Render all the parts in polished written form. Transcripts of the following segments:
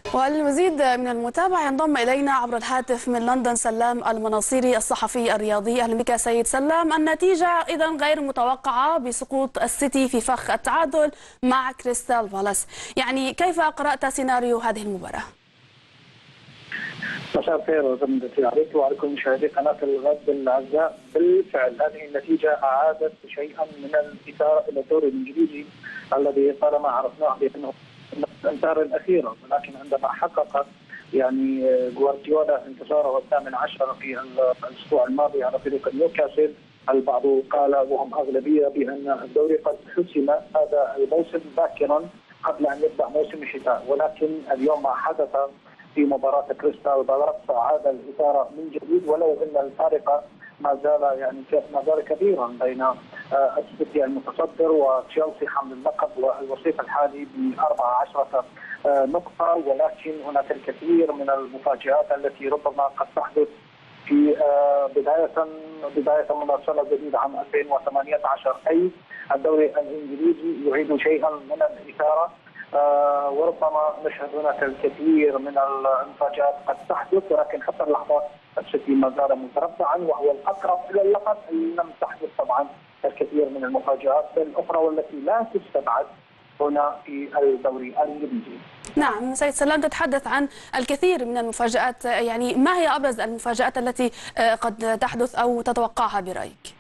والمزيد من المتابعة ينضم إلينا عبر الهاتف من لندن سلام المناصيري الصحفي الرياضي. أهلا بك سيد سلام. النتيجة إذا غير متوقعة بسقوط السيتي في فخ التعادل مع كريستال بالاس، يعني كيف قرأت سيناريو هذه المباراة؟ مساء الخير زميلتي عليك وعلى كل مشاهدي قناة الغد الأعزاء. بالفعل هذه النتيجة أعادت شيئا من الإثارة إلى الدوري الإنجليزي الذي طالما عرفناه بأنه الأمتار الأخيرة، ولكن عندما حقق جوارديولا انتصاره الثامن عشر في الأسبوع الماضي على فريق نيوكاسل، البعض قال وهم أغلبية بأن الدوري قد حسم هذا الموسم باكرا قبل أن يبدأ موسم الشتاء، ولكن اليوم ما حدث في مباراة كريستال بالاس عاد الإثارة من جديد، ولو أن الفارق ما زال كبيرا بين السيتي المتصدر وتشيلسي حامل اللقب والوصيف الحالي ب 14 نقطة، ولكن هناك الكثير من المفاجآت التي ربما قد تحدث في بداية مناصلة جديدة عام 2018، أي الدوري الإنجليزي يعيد شيئا من الإثارة، وربما نشهد هناك الكثير من المفاجآت قد تحدث، ولكن حتى اللحظة السيتي ما زال متربعا وهو الأقرب إلى اللقب. لم تحدث طبعا الكثير من المفاجآت الأخرى والتي لا تستبعد هنا في الدوري الإنجليزي. نعم سيد سلام، تتحدث عن الكثير من المفاجآت، يعني ما هي أبرز المفاجآت التي قد تحدث أو تتوقعها برأيك؟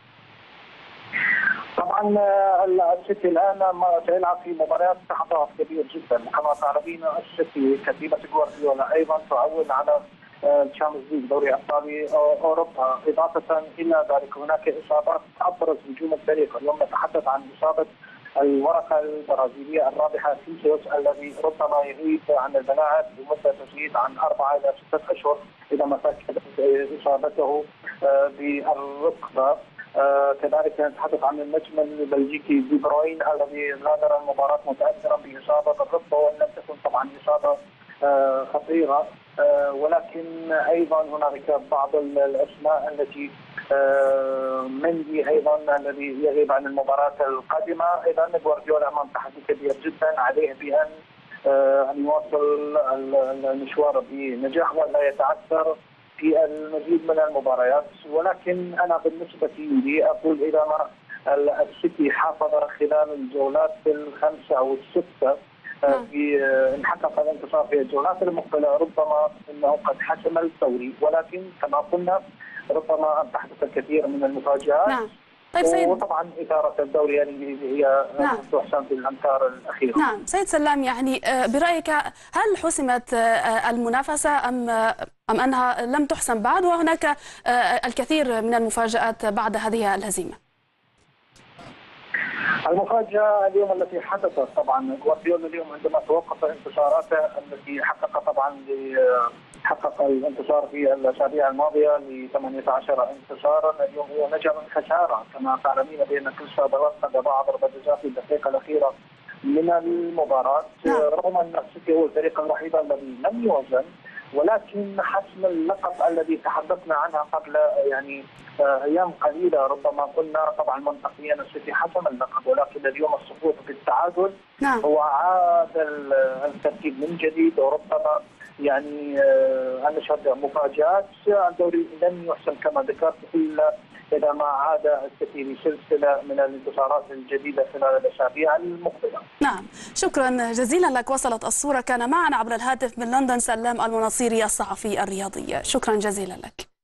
طبعا السيتي الان سيلعب في مباريات تحضر كبير جدا، كما تعلمين السيتي كتيبه جوارديولا ايضا تعول على الشامبيونز ليج دوري ابطال اوروبا. اضافه الى ذلك هناك اصابات ابرز نجوم الفريق، اليوم نتحدث عن اصابه الورقه البرازيليه الرابحه سيسيوس الذي ربما يغيب عن الملاعب لمده تزيد عن 4 إلى 6 أشهر اذا ما تاكدت اصابته بالركبه. كذلك نتحدث عن النجم البلجيكي دي بروين الذي غادر المباراة متأثرا بإصابة الركبة، وإن لم تكن طبعا إصابة خطيرة، ولكن أيضا هنالك بعض الأسماء التي مندي أيضا الذي يغيب عن المباراة القادمة. إذا جوارديولا أمام تحدي كبير جدا، عليه بأن يواصل المشوار بنجاح ولا يتعثر في المزيد من المباريات، ولكن انا بالنسبه لي اقول اذا ما السيتي حافظ خلال الجولات الخمسه او السته في ان حقق الانتصار في الجولات المقبله ربما انه قد حسم الدوري، ولكن كما قلنا ربما ان تحدث الكثير من المفاجآت. نعم. طيب سيد، وطبعا إثارة الدوري الإنجليزي هي تحسم في الأمتار الأخيرة. نعم سيد سلام، يعني برأيك هل حسمت المنافسة أم أنها لم تحسم بعد وهناك الكثير من المفاجآت بعد هذه الهزيمة؟ المفاجأة اليوم التي حدثت طبعا جوارديولا اليوم عندما توقف انتصاراته التي حقق الانتصار في الاسابيع الماضيه ل 18 انتصارا، اليوم هو نجا من خساره، كما تعلمين بان كريستال بالاس قد ضاع ضربه جزاء في الدقيقه الاخيره من المباراه، رغم ان السيتي هو الفريق الوحيد الذي لم يوزن، ولكن حسم اللقب الذي تحدثنا عنها قبل ايام قليله ربما قلنا طبعا منطقيا السيتي حسم اللقب، ولكن اليوم السقوط بالتعادل هو عاد الترتيب من جديد، وربما نشهد مفاجآت. الدوري لن يحسم كما ذكرت الا اذا ما عاد السيتي لسلسله من الانتصارات الجديده خلال الاسابيع المقبله. نعم، شكرا جزيلا لك. وصلت الصوره. كان معنا عبر الهاتف من لندن سلام المناصيري الصحفي الرياضي. شكرا جزيلا لك.